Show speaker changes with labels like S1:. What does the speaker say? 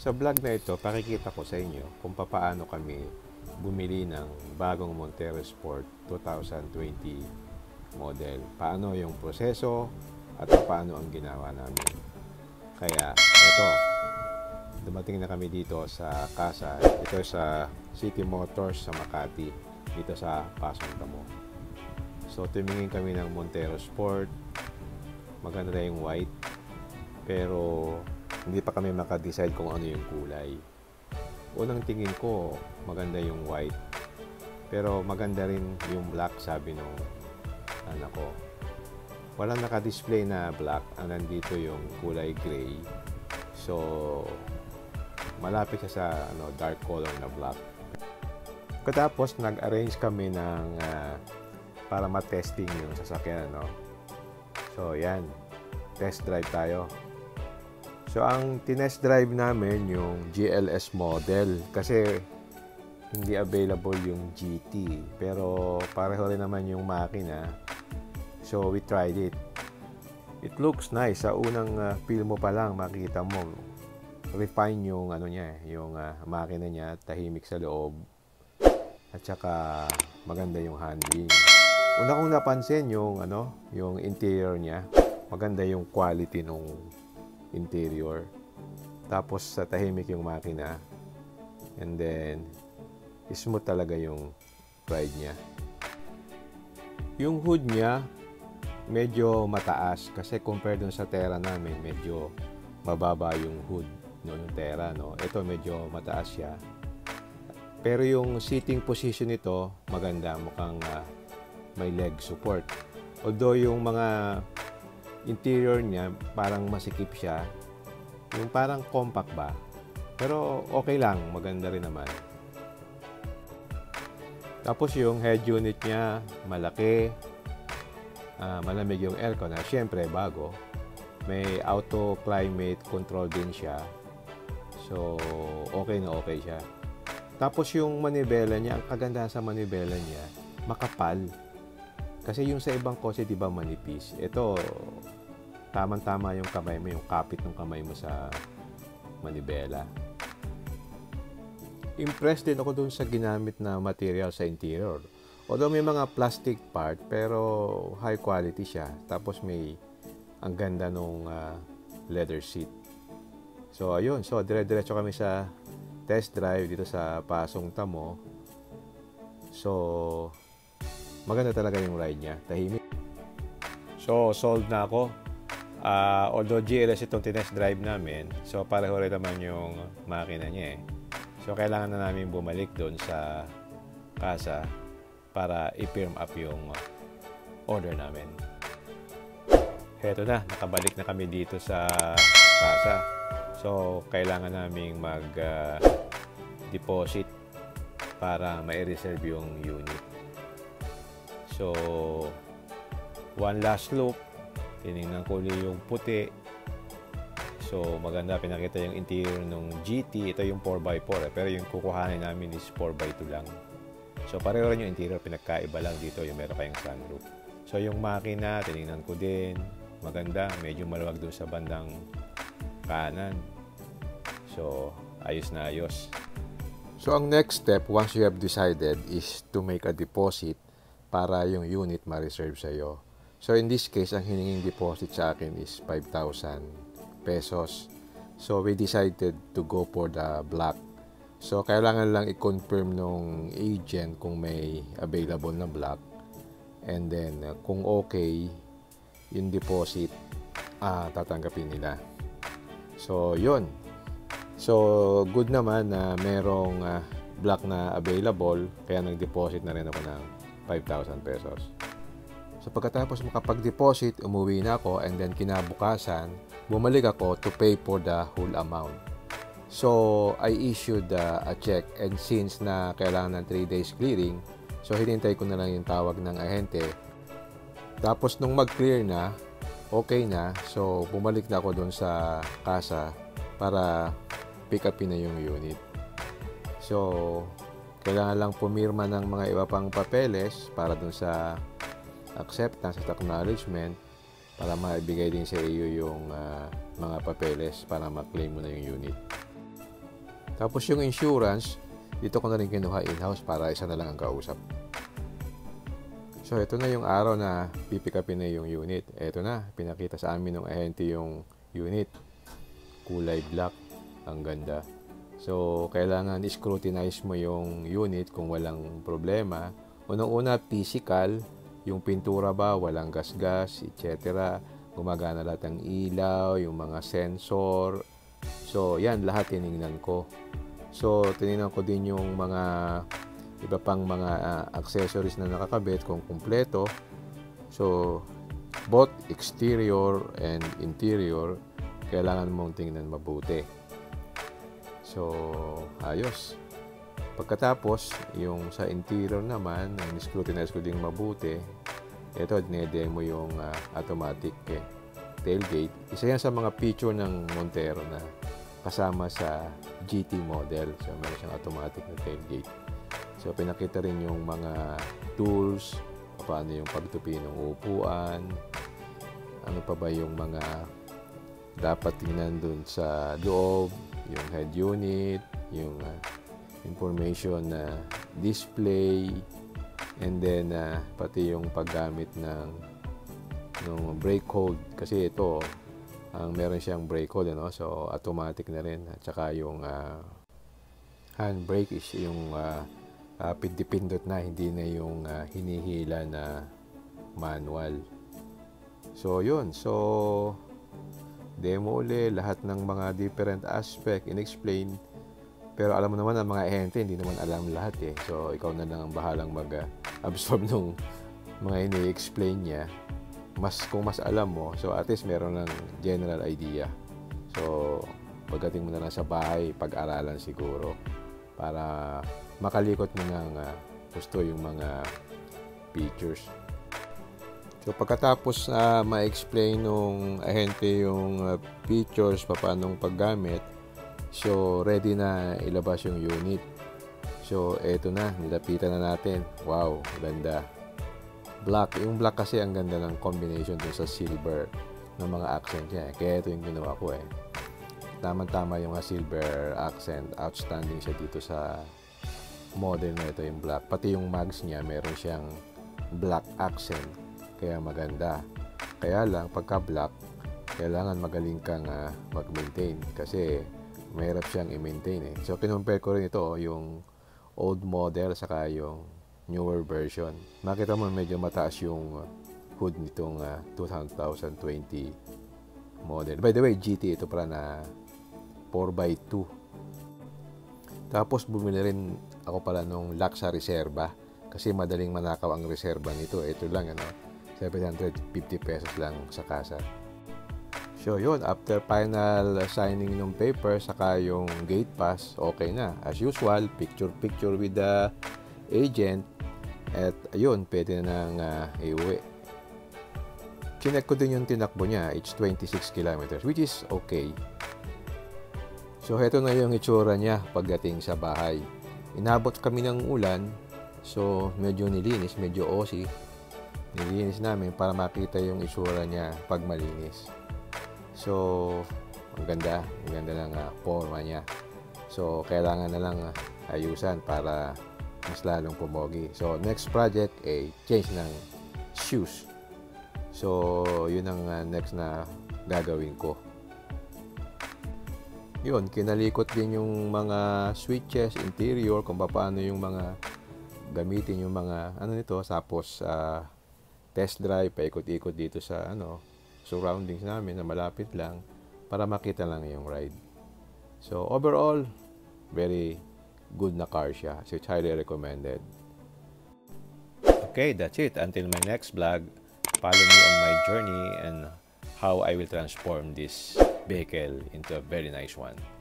S1: Sa vlog na ito, pakikita ko sa inyo kung paano kami bumili ng bagong Montero Sport 2020 model. Paano yung proseso at paano ang ginawa namin. Kaya ito, dumating na kami dito sa casa. Ito sa City Motors sa Makati, dito sa Pasong Tamo. So tumingin kami ng Montero Sport. Maganda yung white, pero hindi pa kami maka-decide kung ano yung kulay. Unang tingin ko, maganda yung white. Pero maganda rin yung black, sabi nung anak ko. Walang naka-display na black, nandito yung kulay gray. So, malapit siya sa dark color na black. Katapos, nag-arrange kami ng para ma-testing yung sasakyan. So, yan. Test drive tayo. So, ang tinest drive namin yung GLS model kasi hindi available yung GT. Pero pareho rin naman yung makina. So, we tried it. It looks nice. Sa unang feel mo pa lang, makikita mo, refine yung yung makina niya, tahimik sa loob. At saka maganda yung handling. Una kong napansin yung yung interior niya. Maganda yung quality nung interior. Tapos sa tahimik yung makina. And then smooth talaga yung ride niya. Yung hood niya medyo mataas kasi compare dun sa Terra namin, medyo mababa yung hood yung Terra, Ito medyo mataas siya. Pero yung seating position nito maganda, mukhang may leg support. Although yung mga interior niya parang masikip siya, yung parang compact ba, pero okay lang, maganda rin naman. Tapos yung head unit niya malaki, malamig yung aircon na syempre bago, may auto climate control din siya, so okay na okay siya. Tapos yung manibela niya, ang kagandahan sa manibela niya, makapal. Kasi yung sa ibang kotse, di ba, manipis. Ito, tamang-tama yung kamay mo, yung kapit ng kamay mo sa manibela. Impressed din ako dun sa ginamit na material sa interior. Although may mga plastic part, pero high quality siya. Tapos may ang ganda nung leather seat. So, ayun. So, dire-diretso kami sa test drive dito sa Pasong Tamo. So, maganda talaga yung ride niya, tahimik. So, sold na ako. Although GLS itong tinest drive namin, so pareho rin naman yung makina niya . So, kailangan na namin bumalik doon sa casa para i-firm up yung order namin. Heto na, nakabalik na kami dito sa casa. So, kailangan naming mag-deposit para ma-reserve yung unit. So, one last look. Tinignan ko ulit yung puti. So, maganda. Pinakita yung interior ng GT. Ito yung 4x4. Pero yung kukuhanin namin is 4x2 lang. So, pareho rin yung interior. Pinagkaiba lang dito yung meron kayong sunroof. So, yung makina, tinignan ko din. Maganda. Medyo maluwag doon sa bandang kanan. So, ayos na ayos. So, ang next step, once you have decided, is to make a deposit para yung unit ma-reserve sa iyo. So, in this case, ang hininging deposit sa akin is 5,000 pesos. So, we decided to go for the black. So, kailangan lang i-confirm nung agent kung may available na black. And then, kung okay, yung deposit, tatanggapin nila. So, yun. So, good naman na merong black na available, kaya nag-deposit na rin ako ng 5,000 pesos. So, pagkatapos makapag-deposit, umuwi na ako, and then kinabukasan, bumalik ako to pay for the whole amount. So, I issued a check, and since na kailangan ng 3 days clearing, so hinintay ko na lang yung tawag ng ahente. Tapos, nung mag-clear na, okay na, so bumalik na ako doon sa casa para pick upin na yung unit. So, kailangan lang pumirma ng mga iba pang papeles para dun sa acceptance at acknowledgement para maibigay din sa iyo yung mga papeles para ma-claim mo na yung unit. Tapos yung insurance, dito ko na rin kinuha in-house para isa na lang ang kausap. So, ito na yung araw na pipikapin na yung unit. Ito na, pinakita sa amin ng ahente yung unit. Kulay black. Ang ganda. So, kailangan scrutinize mo yung unit kung walang problema. Unang-una, physical. Yung pintura ba, walang gas-gas, etc. Gumagana lahat ng ilaw, yung mga sensor. So, yan, lahat tinignan ko. So, tinignan ko din yung mga iba pang mga accessories na nakakabit kung kumpleto. So, both exterior and interior, kailangan mong tingnan mabuti. So, ayos. Pagkatapos, yung sa interior naman, scrutinize ko din mabuti. Ito, dinedemo yung automatic tailgate. Isa yan sa mga feature ng Montero na kasama sa GT model. So, meron siyang automatic na tailgate. So, pinakita rin yung mga tools, paano yung pagtupi ng upuan, ano pa ba yung mga dapat tingnan dun sa loob, yung head unit, yung information na display, and then pati yung paggamit ng brake hold. Kasi ito, meron siyang brake hold, so automatic na rin. At saka yung handbrake is yung pindot na, hindi na yung hinihila na manual. So, yun. So, demo uli, lahat ng mga different aspect, in-explain. Pero alam mo naman, ang mga ahente, hindi naman alam lahat eh. So, ikaw na lang ang bahalang mag-absorb nung mga ini-explain niya. Kung mas alam mo, so at least meron ng general idea. So, pagdating mo na lang sa bahay, pag-aralan siguro. Para makalikot mo ng gusto yung mga features. So, pagkatapos ma-explain nung ahente yung features, paanong paggamit, so, ready na ilabas yung unit. So, eto na, nilapitan na natin. Wow, ganda. Black. Yung black kasi ang ganda ng combination dun sa silver ng mga accent niya. Kaya ito yung ginawa ko eh. Tama-tama yung silver accent. Outstanding siya dito sa model na ito, yung black. Pati yung mags niya, meron siyang black accent. Kaya maganda. Kaya lang, pagka black, kailangan magaling kang mag-maintain. Kasi mahirap siyang i-maintain eh. So, kinumpare ko rin ito, yung old model saka yung newer version. Makita mo medyo mataas yung hood nitong 2020 model. By the way, GT ito pala na 4x2. Tapos bumili rin ako pala nung Laksa Reserva kasi madaling manakaw ang reserva nito. Ito lang 750 pesos lang sa kasa. So yun, after final signing ng paper saka yung gate pass, okay na. As usual, picture with the agent at ayun, pwede na nang iuwi. Chinek ko din yung tinakbo niya. It's 26 kilometers, which is okay. So, heto na yung itsura niya pagdating sa bahay. Inabot kami ng ulan. So, medyo nilinis, medyo OC. Nilinis namin para makita yung itsura niya pag malinis. So, ang ganda ng forma niya. So, kailangan na lang ayusan para mas lalong pumogi. So, next project ay change ng shoes. So, yun ang next na gagawin ko. Yun, kinalikot din yung mga switches, interior, kung paano yung mga gamitin yung mga nito. Tapos, test drive, paikot-ikot dito sa surroundings namin na malapit lang para makita lang yung ride. So, overall, very good na car siya. So, it's highly recommended. Okay, that's it. Until my next vlog, follow me on my journey and how I will transform this vehicle into a very nice one.